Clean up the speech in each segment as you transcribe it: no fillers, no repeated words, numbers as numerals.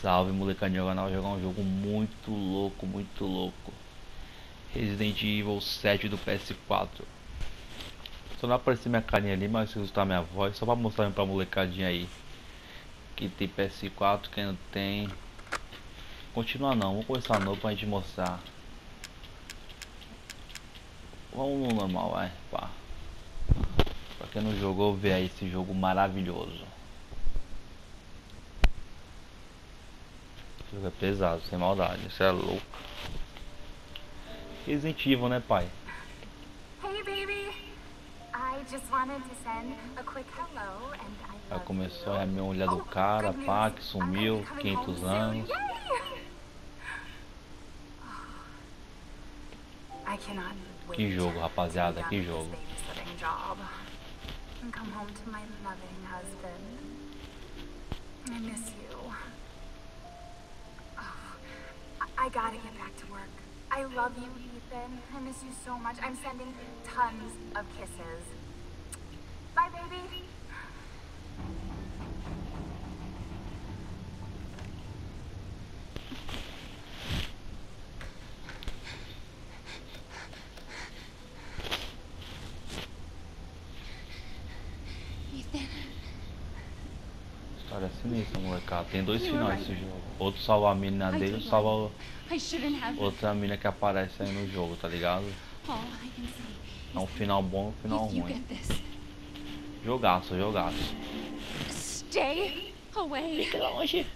Salve molecadinha, vai jogar um jogo muito louco, muito louco. Resident Evil 7 do PS4. Só não apareceu minha carinha ali, mas se escutar minha voz, só pra mostrar pra molecadinha aí que tem PS4, quem não tem. Continua não, vamos começar novo pra gente mostrar. Vamos no normal, vai, pá. Pra quem não jogou, vê aí esse jogo maravilhoso. Esse jogo é pesado, sem maldade, isso é louco. Resident Evil, né, pai? Hey baby, I just wanted to send a quick hello and I Já love começou you. a minha mulher do cara, Good pá, news. que I'm gonna be sumiu, coming 500 home soon. anos. Yay! I cannot wait Que jogo, to rapaziada, be done que with jogo. this babysitting job and come home to my loving husband. I miss you. I gotta get back to work. I love you, Ethan. I miss you so much. I'm sending tons of kisses. Bye, baby. Ethan. História sinistra, molecada. Tem dois finais esse jogo. Outro salva a mina dele, outro salva outra mina que aparece aí no jogo, tá ligado? É um final bom e um final ruim. Jogaço, jogaço. Stay away. Fica longe.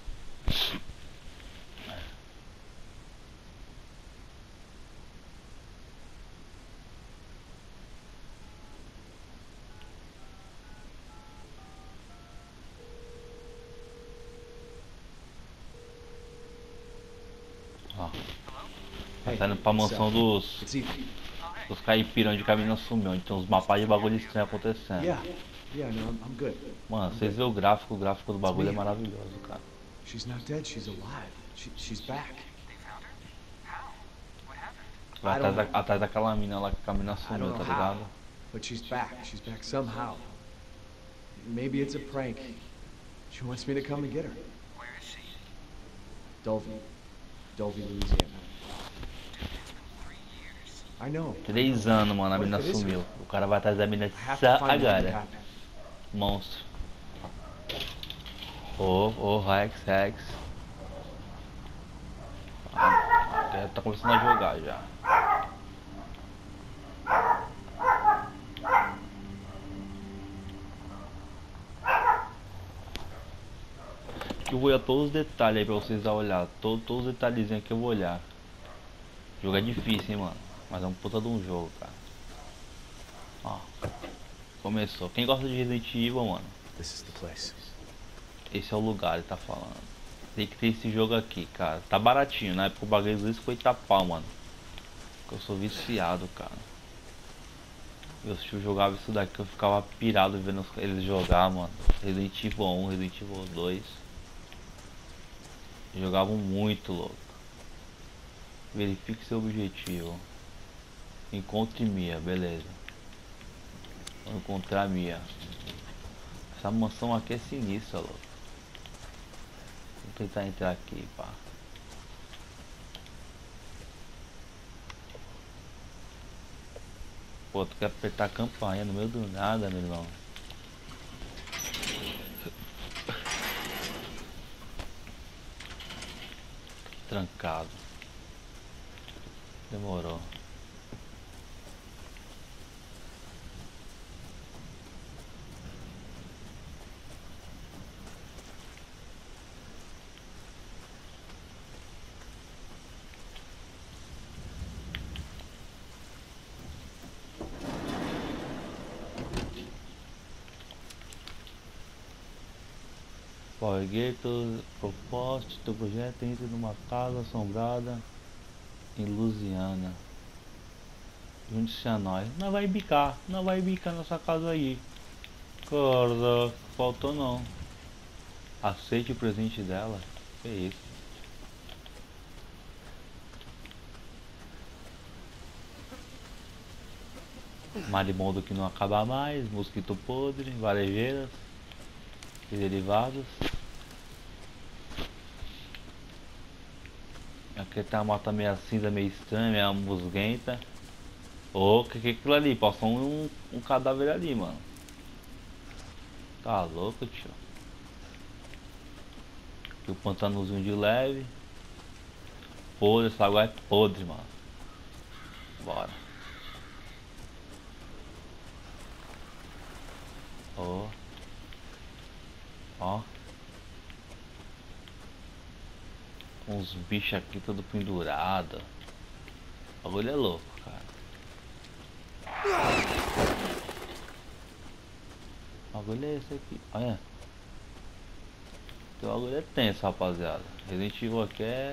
Ó. Tá indo pra mansão dos caipirão de caminho sumiu. Então os mapas de bagulho estranho acontecendo. Mano, vocês vê o gráfico do bagulho é maravilhoso, cara. She's not dead, she's alive. She's back. Vai atrás daquela mina lá que a mina sumiu, tá ligado? But she's back somehow. Maybe it's a prank. She wants me to come and get her. Where is she? Dulvey, Louisiana. I know. 3 anos, mano, a mina sumiu. O cara vai atrás da mina agora. Monstro. Rex. Tá começando a jogar já. Eu vou olhar todos os detalhes aí pra vocês olhar. Todos os detalhezinhos que eu vou olhar. O jogo é difícil, hein, mano. Mas é um puta de um jogo, cara. Ó. Começou. Quem gosta de Resident Evil, mano? Esse é o lugar, ele tá falando. Tem que ter esse jogo aqui, cara. Tá baratinho, na época o bagulho dos 50 pau, mano. Porque eu sou viciado, cara. Meus tios jogavam isso daqui, eu ficava pirado vendo eles jogar, mano. Resident Evil 1, Resident Evil 2. Jogavam muito, louco. Verifique seu objetivo. Encontre Mia, beleza. Vou encontrar Mia. Essa mansão aqui é sinistra, louco. Vou tentar entrar aqui, pá. Pô, tu quer apertar a campainha no meio do nada, meu irmão. Trancado. Demorou. Erguer todo propósito do projeto entre numa casa assombrada em Louisiana. Junte-se a nós. Não vai bicar nessa casa aí. Cara, faltou não. Aceite o presente dela. Que isso? Maribondo que não acaba mais, mosquito podre, varejeiras e derivados. Aqui tem uma moto meio cinza, meio estranha, meio musguenta. Ô, que é aquilo ali? Passou um cadáver ali, mano. Tá louco, tio. Aqui o pantanozinho de leve. Podre, essa água é podre, mano. Bora. Ó. Ó. Uns bichos aqui todo pendurado. O bagulho é louco, cara. O bagulho é esse aqui. Olha. O bagulho é tenso, rapaziada. Resident Evil aqui é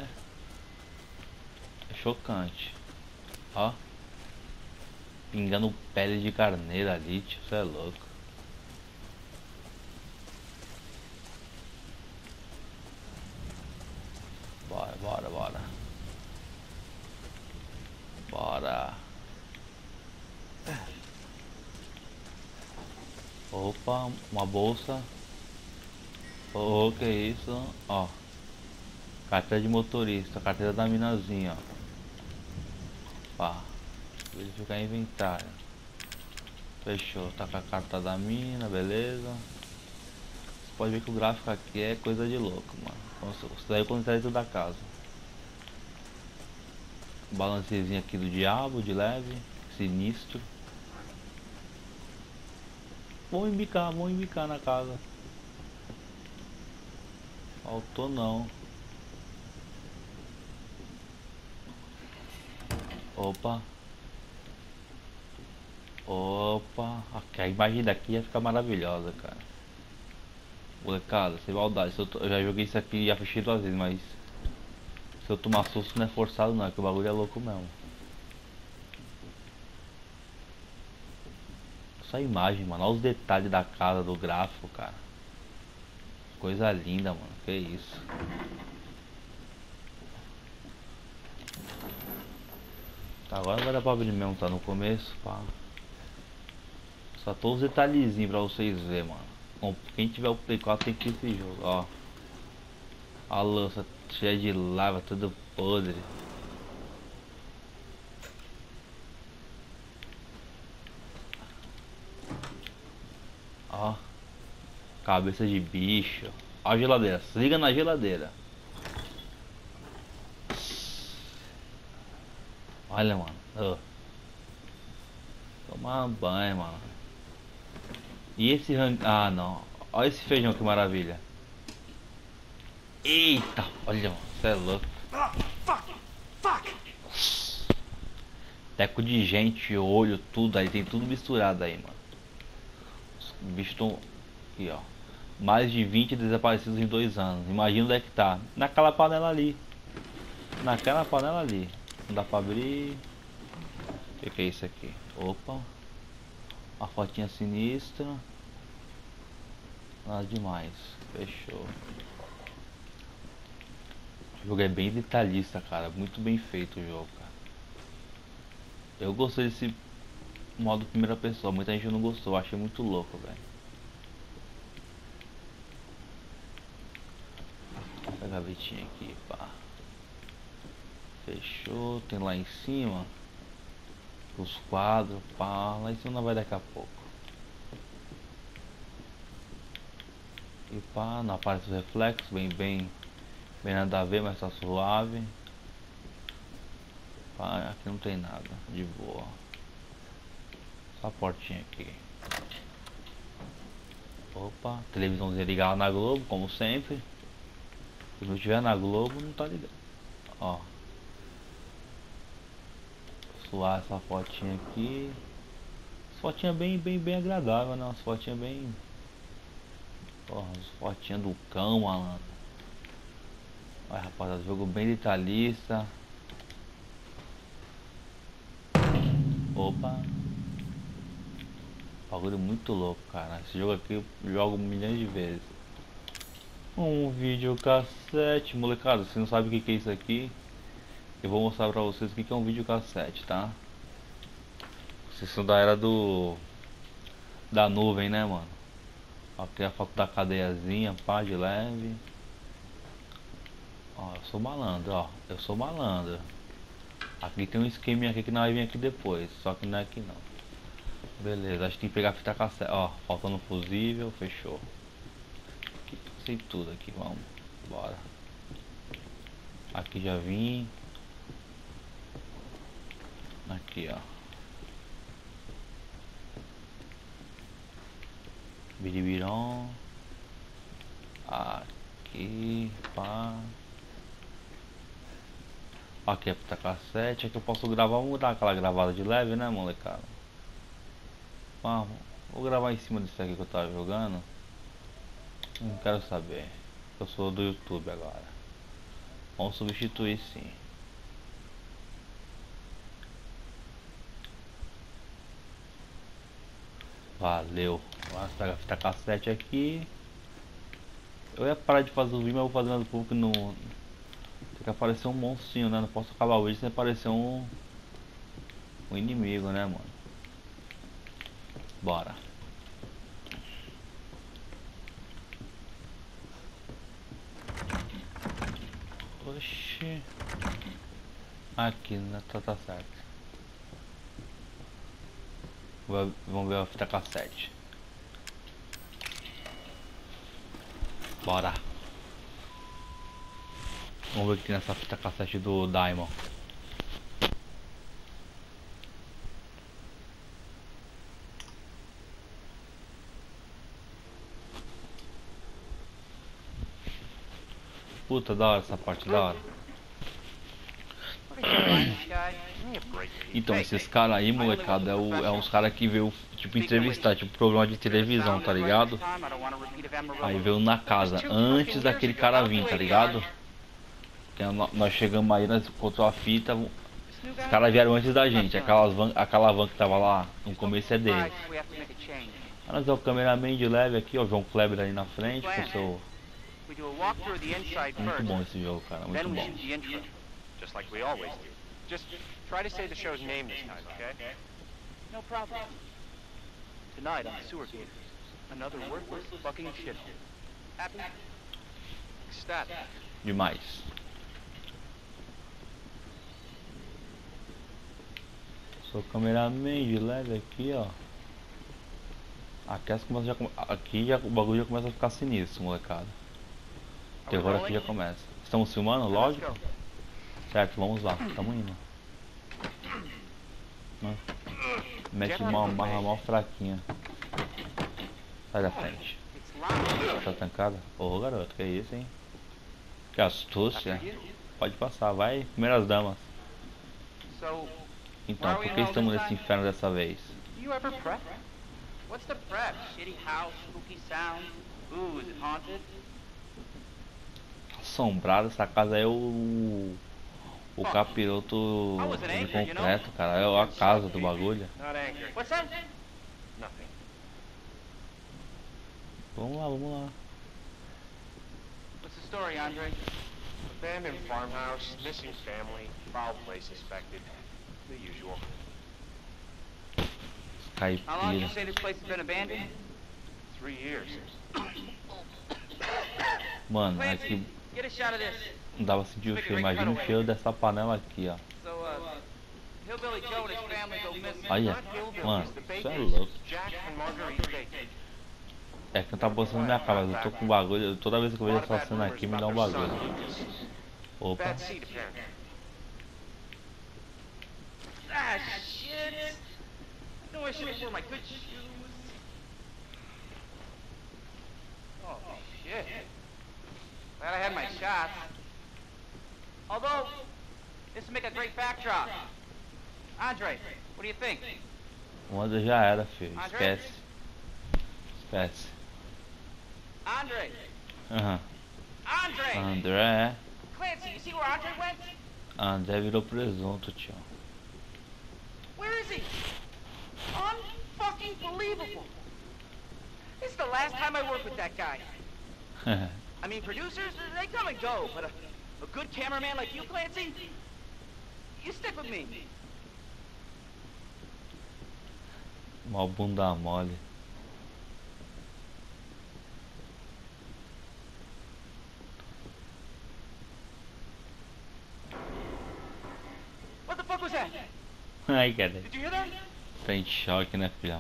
chocante. Ó. Pingando pele de carneiro ali, tio. Isso é louco. Bora, bora, bora. Bora. Opa, uma bolsa. Oh, que isso? Ó. Carteira de motorista, carteira da minazinha, ó. Pá. Verificar inventário. Fechou, tá com a carta da mina, beleza. Você pode ver que o gráfico aqui é coisa de louco, mano. Isso daí é o contrário da casa. Balancezinho aqui do diabo, de leve, sinistro. Vamos embicar na casa. Faltou não. Opa. Opa. Aqui, a imagem daqui ia ficar maravilhosa, cara. Molecada, sem maldade. Eu já joguei isso aqui e já fechei 2 vezes, mas se eu tomar susto não é forçado não, é que o bagulho é louco mesmo. Essa imagem, mano. Olha os detalhes da casa, do gráfico, cara. Coisa linda, mano. Que isso. Tá, agora vai dar pra abrir mesmo, tá no começo, pá. Só tô os detalhezinhos pra vocês verem, mano. Bom, quem tiver o Play 4 tem que ir esse jogo, ó. A lança cheia de lava, tudo podre. Ó. Cabeça de bicho. Ó a geladeira, se liga na geladeira. Olha, mano. Oh. Tomar banho, mano. E esse ah, não. Olha esse feijão, que maravilha. Eita, olha, mano. Você é louco. Teco de gente, olho, tudo aí. Tem tudo misturado aí, mano. Os bichos estão... Aqui, ó. Mais de 20 desaparecidos em 2 anos. Imagina onde é que tá. Naquela panela ali. Naquela panela ali. Não dá pra abrir. O que é isso aqui? Opa. Uma fotinha sinistra. Nada demais. Fechou. O jogo é bem detalhista, cara. Muito bem feito o jogo, cara. Eu gostei desse modo primeira pessoa. Muita gente não gostou. Eu achei muito louco, velho. Essa gavetinha aqui, pá. Fechou. Tem lá em cima os quadros, pá. Lá em cima não vai daqui a pouco. E pá, não aparece os reflexos. Bem nada a ver, mas tá suave. Pá, aqui não tem nada. De boa. Só a portinha aqui. Opa, televisãozinha ligada na Globo, como sempre. Se não tiver na Globo, não tá ligado. Ó. Suar essa fotinha aqui. As fotinhas bem agradável, né? As fotinhas bem... Porra, as fotinhas do cão, malandro. Olha, rapaziada, jogo bem detalhista. Opa. Bagulho muito louco, cara. Esse jogo aqui eu jogo milhões de vezes. Um videocassete, molecada. Se não sabe o que é isso aqui, eu vou mostrar pra vocês o que é um videocassete, tá? Vocês são da era da nuvem, né, mano? Aqui a foto da cadeiazinha, pá, de leve. Ó, Sou malandro, ó. Eu sou malandro. Aqui tem um esqueminha aqui que nós vai vir aqui depois. Só que não é aqui não. Beleza, acho que tem que pegar a fita cassete. Ó, faltando fusível, fechou. Sei tudo aqui, vamos. Bora. Aqui já vim. Aqui, ó. Biribiron. Aqui, pá. Aqui é fita cassete. Aqui eu posso gravar. Vamos dar aquela gravada de leve, né, molecada? Vamos. Vou gravar em cima disso aqui que eu tava jogando. Não quero saber. Eu sou do YouTube agora. Vamos substituir sim. Valeu. Vamos pegar a fita cassete aqui. Eu ia parar de fazer o vídeo, mas eu vou fazer mais um pouco que não. Tem que aparecer um monstrinho, né? Não posso acabar o vídeo sem aparecer um inimigo, né, mano? Bora. Oxi. Aqui, né? Tá certo. Vamos ver a fita cassete. Bora. Vamos ver o que tem nessa fita cassete do Diamond. Puta, da hora essa parte, da hora. Então, esses caras aí, molecada, é uns caras que veio, tipo, entrevistar, tipo, programa de televisão, tá ligado? Aí veio na casa, antes daquele cara vir, tá ligado? Que nós chegamos aí, nós encontramos a fita, os caras vieram antes da gente, aquela van que tava lá, no começo é dele. Aí nós é o cameraman de leve aqui, ó, o João Kleber aí na frente, com o seu... Muito bom esse jogo, cara, muito bom. Just like we always do. Just try to say the show's name this time, okay? No problem. Tonight on Sewer Gators, another worthless fucking shithole. Happy? Ecstatic. Demais. Sou cameraman de leve aqui, ó. Aqui já, o bagulho já começa a ficar sinistro, molecada. O terror aqui já começa. Estamos filmando? Lógico. Certo, vamos lá, tamo indo. Mete uma marra mal fraquinha. Sai da frente. Tá tancada? Ô garoto, que é isso, hein? Que astúcia. Pode passar, vai, primeiras damas. Então, por que estamos nesse inferno dessa vez? You ever prep? What's the prep? Shitty house, spooky sounds. Ooh, is it haunted? Assombrado, essa casa é o capiroto de concreto, cara. É a casa do bagulho. What's that? Nothing. Vamos lá, vamos lá. What's the story, Andre? Abandoned farmhouse, missing family, foul play suspected. The usual. How long did you Caipira. say this place has been abandoned? 3 years. Mano, aqui Get a shot of this. não dá pra sentir o cheiro. Imagina o cheiro dessa panela aqui, ó. So, Hillbilly Joe and his family go missing. Olha, Not hillbillies, mano, the isso é Bakers. louco. Jack and Marguerite Baker. É que não tá postando na minha cara, mas eu tô com bagulho. Toda vez que eu vejo essa cena aqui, me dá um bagulho. Opa, Bad seed, apparently. Ah, shit! I knew I should have worn my good shoes. Oh, shit. Glad I had my shots. Although, this would make a great backdrop. Andre, what do you think? onda já era, filho. Esquece. Esquece. Andre! Aham. Andre! André. Clancy, you see where Andre went? André virou presunto, tio. Where is he? Unfucking believable. This is the last time I work with that guy. I mean, producers, they come and go, but a good cameraman like you, Clancy, you stick with me. Mó bunda mole. that? Ai, cara. Did you hear that? Tá em choque, né, filhão?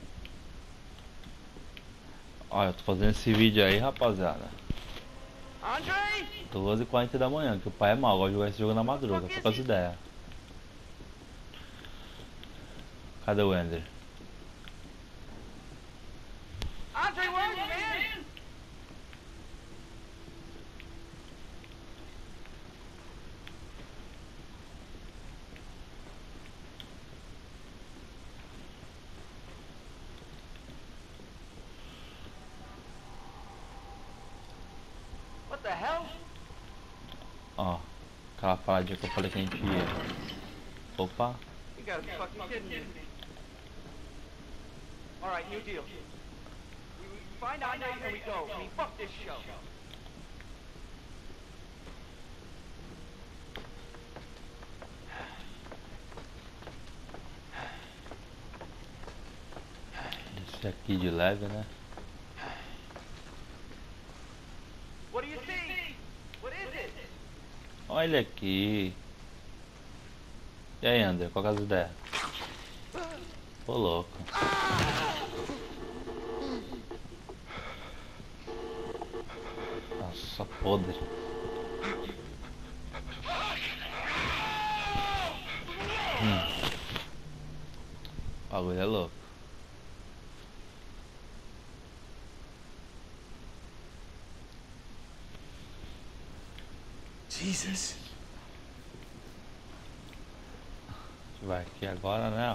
Olha, eu tô fazendo esse vídeo aí, rapaziada. Andre? 12h40 da manhã, que o pai é mau, gosta de jogar esse jogo na madruga, tô com as ideias. Cadê o Ender? Andre, where are you, man? What the hell? Ó, aquela paradinha que eu falei que a gente ia. Opa. You gotta be fucking kidding me. Alright, new deal. We find Andre and we go. I mean, fuck this show. Esse aqui de leve, né? What do you see? What is it? Olha aqui. E aí, André, qual que é as ideias? Ô, louco. Nossa, podre. O bagulho é louco. Jesus. Vai aqui agora, né?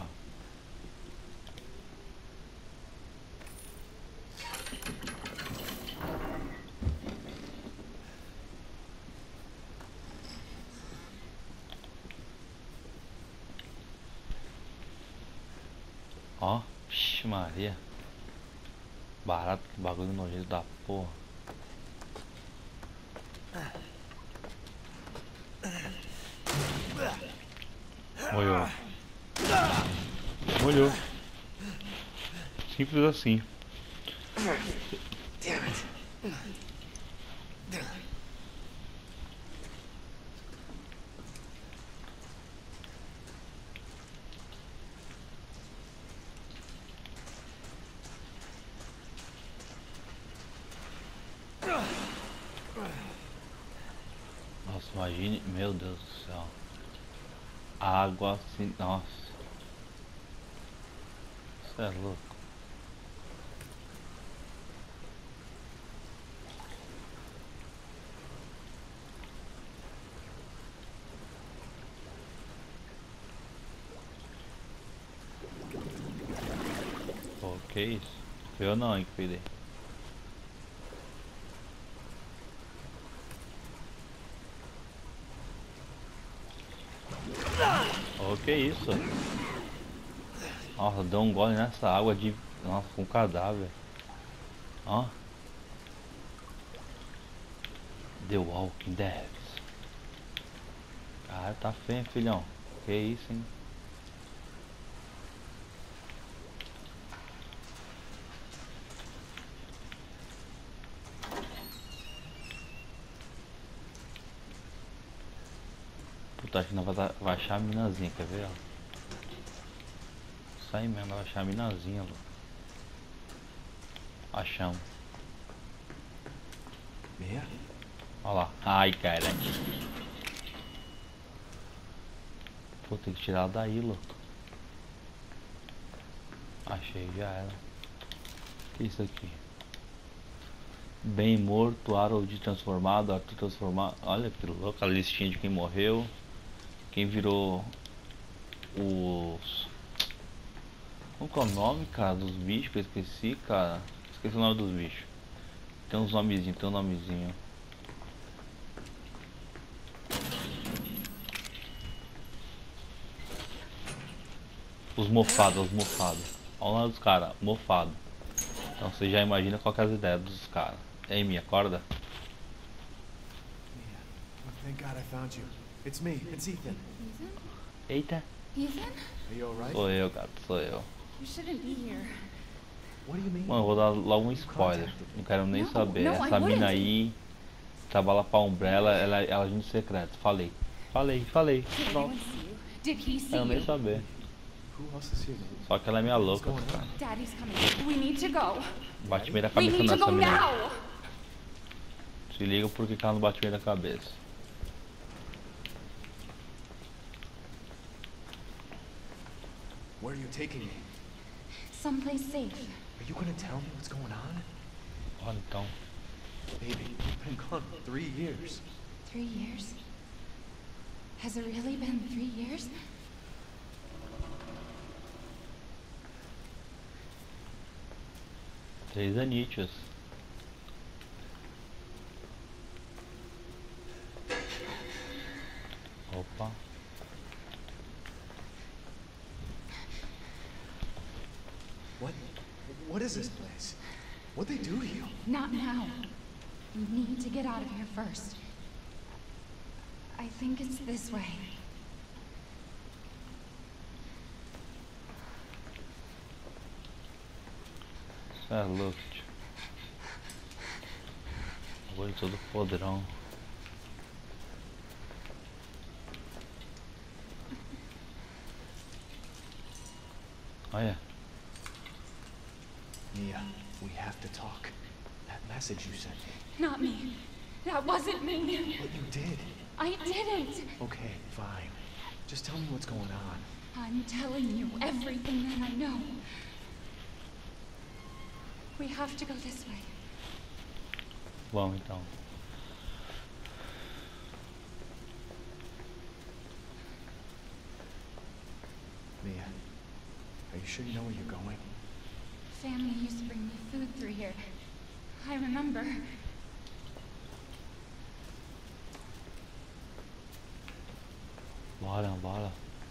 Ó, vixe Maria. Barato, que bagulho nojento da porra. Molhou. Molhou. Simples assim. Damn it. Nossa, imagine, meu Deus do céu. Água assim, nossa. Isso é louco. Pô, que isso? Eu não, hein, que cuidei. Oh, que isso? Nossa, deu um gole nessa água de... Nossa, com cadáver. Ó. The Walking Dead. Cara, tá feio, filhão. Que isso, hein? Puta, acho que nós vai achar a minazinha, quer ver, ó? Isso aí mesmo, vai achar a minazinha, louco. Achamos. Mia? Olha lá. Ai, cara. Pô, tem que tirar ela daí, louco. Achei, já era. O que é isso aqui? Bem morto, Harold transformado, Arthur transformado. Olha que louco, a listinha de quem morreu. Quem virou os... Qual que é o nome, cara, dos bichos que eu esqueci, cara? Esqueci o nome dos bichos. Tem uns nomezinhos, tem um nomezinho. Os mofados, os mofados. Olha o nome dos caras, mofado. Então você já imagina qual que é as ideias dos caras. Amy, acorda. Mia. Oh, thank God I found you. It's me. It's Ethan. Ethan? Eita. Ethan? Are you alright? Sou eu, gato, sou eu. You shouldn't be here. What do you mean? Mano, eu vou dar logo um spoiler. Não quero nem Não, saber. não, Essa I mina wouldn't. aí trabalha pra Umbrella, ela é agente secreto. Falei. Did Pronto. anyone see you? Did he see Eu nem you? saber. Who else is here? Só que ela é minha What's louca. going on? Daddy's coming. We need to go. Bate bem na We cabeça need to nessa go menina. now. Se liga porque ela não bate bem na cabeça. Where are you taking me? Someplace safe. Are you gonna tell me what's going on? Olha então. Baby, you've been gone for 3 years. 3 years? Has it really been 3 years? Três anitos. Opa. What is this place? What'd they do to you? Not now. We need to get out of here first. I think it's this way. Isso é louco, tio. O olho todo podrão. Olha. Mia, we have to talk. That message you sent me. Not me. That wasn't me. But you did. I didn't. Okay, fine. Just tell me what's going on. I'm telling you everything that I know. We have to go this way. Vamos então. Mia, are you sure you know where you're going? Family used to bring me food through here. I remember. Bora, bora.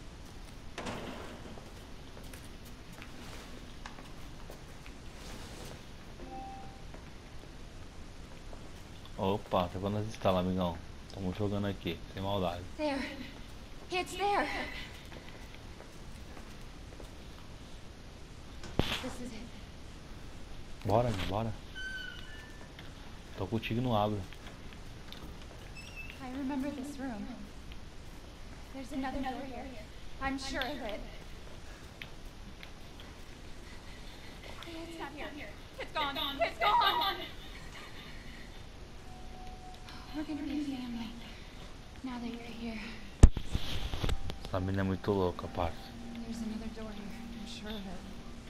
Opa, tá quando nós está lá, amigão. Estamos jogando aqui, sem maldade. There. It's there. This is it. Bora, meu, bora. Tô contigo e não abro. I remember this room. There's another door here. I'm sure of it. It's not here. It's gone. It's gone. We're gonna be a family. Now that you're here. Essa menina é muito louca, parça. There's another door here. I'm sure of it.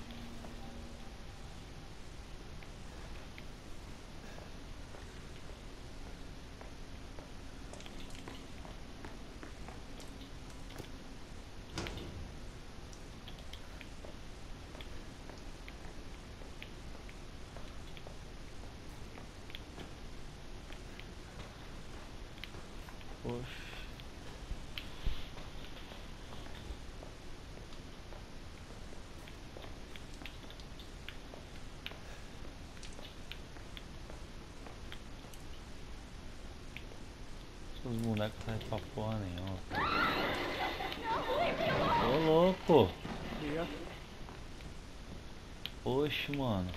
Poxa. Os bonecos não saem pra porra nenhuma. Ô louco! Mia? Oxe, mano.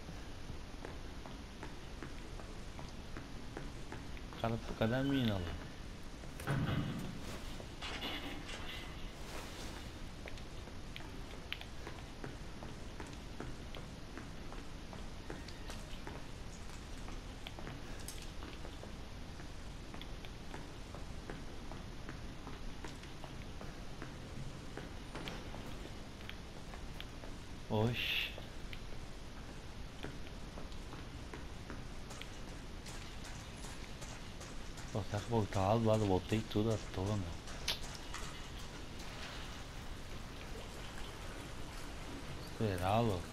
Cara, cadê a mina lá? Oxe. Pô, será que eu vou voltar lá do lado? Eu voltei tudo à toa, meu. Será, louco?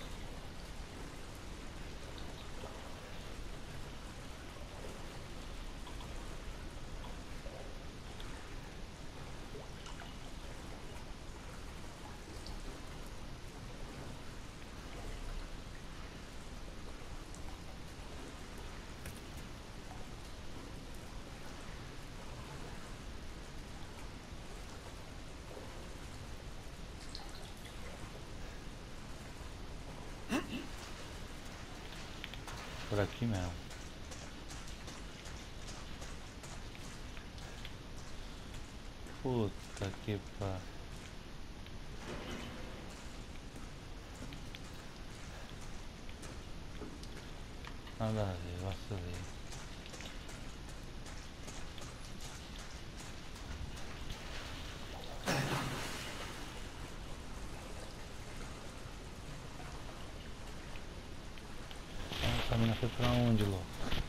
Por aqui mesmo. Puta que pariu. Nada a ver, vacilei. Essa mina foi pra onde, louco?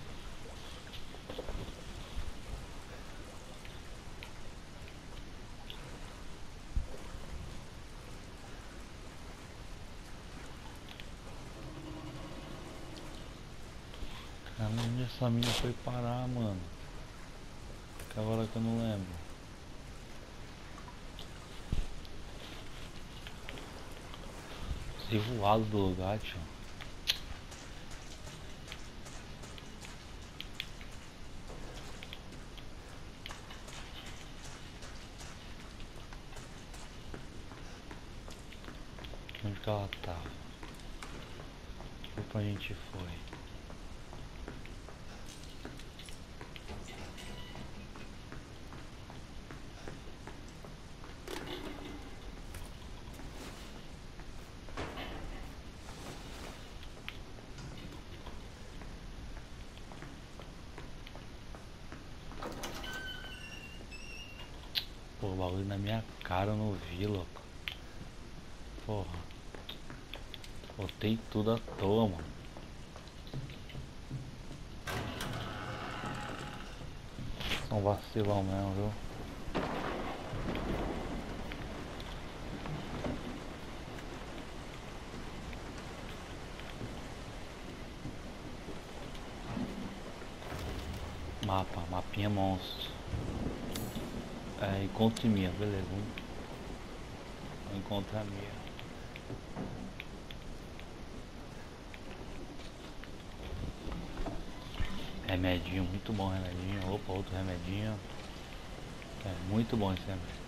Onde essa mina foi parar, mano? Que agora que eu não lembro. Sei voado do lugar, tio. Onde que ela tava? Pra onde a gente foi? Pô, o bagulho na minha cara eu não vi, louco. Porra. Botei tudo à toa, mano. São vacilão mesmo, viu? Mapa, mapinha monstro. É, encontre minha, beleza. Vou encontrar a minha. Remedinho, muito bom remedinho. Opa, outro remedinho. É muito bom esse remédio.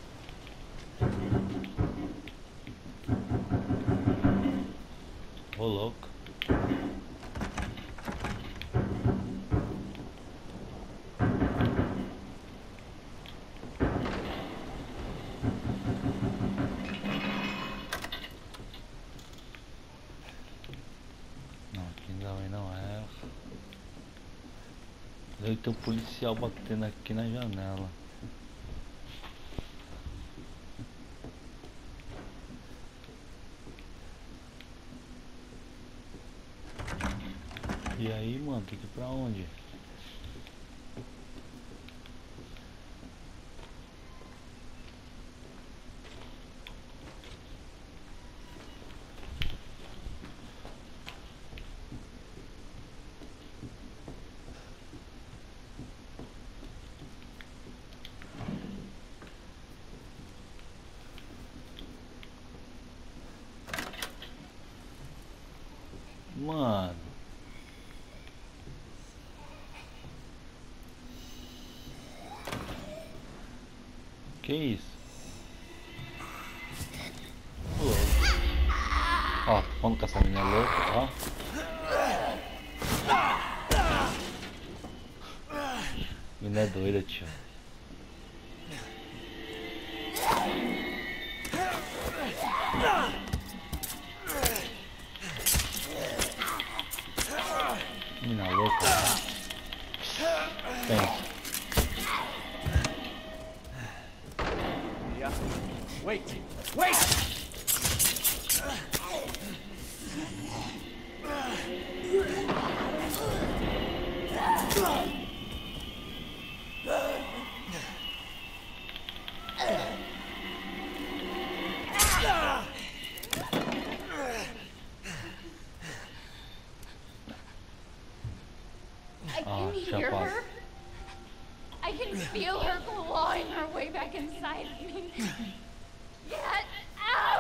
Ô louco. Tem um policial batendo aqui na janela. E aí, mano, tem que ir pra onde? Mano. Que isso? Louco. Ó, falando com essa menina louca, ó. Menina é doida, tio. Menina louca. Pensa. Yeah. Wait! Wait! I can hear her. I can feel her clawing her way back inside me. Get out!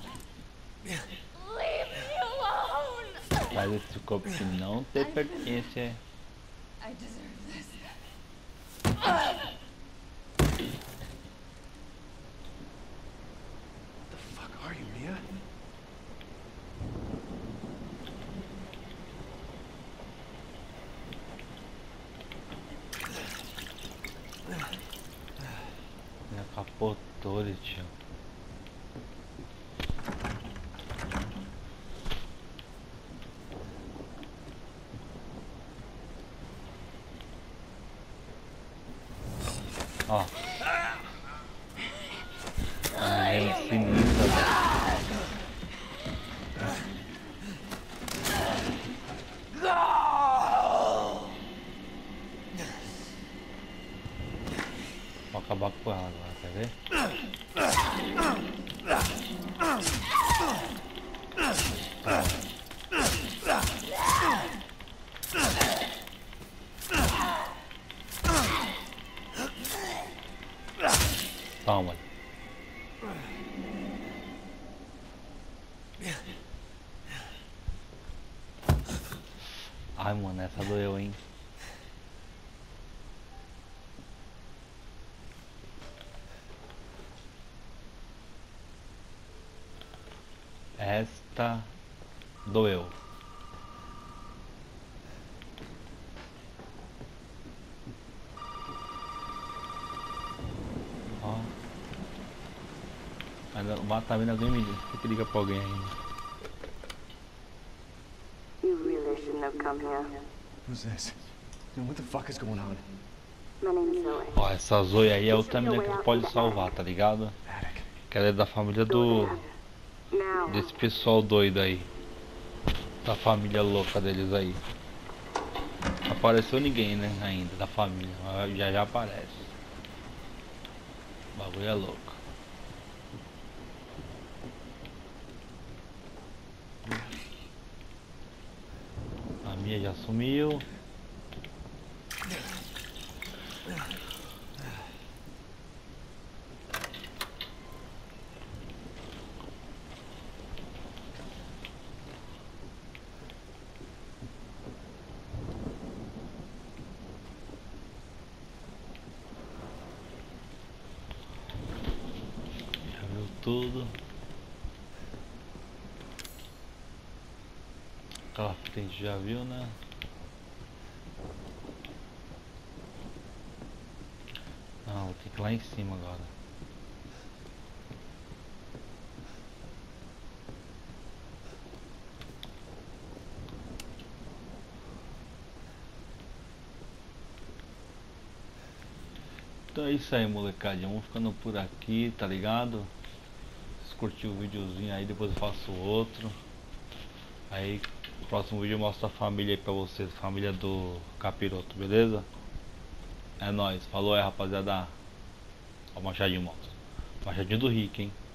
Leave me alone! Faz esse corpo que não te pertence. I deserve this. The fuck are you, Mia? Já capotou ele, tio. Ó. A menina sinistra, velho. Vou acabar com ela agora, quer ver? Toma. Ai, mano, essa doeu, hein? Esta doeu. Ó. Tá vendo alguém me diz? Tem que ligar pra alguém ainda. You really shouldn't have come here. Who's this? And what the fuck is going on? My name's Zoe. Ó, essa Zoe aí é outra menina que pode salvar, tá ligado? Attic. Que ela é da família do... Now, desse pessoal doido aí. Da família louca deles aí. Não apareceu ninguém, né, ainda, da família. Mas já aparece. O bagulho é louco. A minha já sumiu. Já viu tudo. Aquela frente já viu, né? Não, vou ter que ir lá em cima agora. Então é isso aí, molecadinha. Vamos ficando por aqui, tá ligado? Se curtiu o videozinho aí, depois eu faço outro. Aí, no próximo vídeo eu mostro a família aí pra vocês. Família do Capiroto, beleza? É nóis. Falou aí, rapaziada. Ó o machadinho, moto. Machadinho do Rick, hein?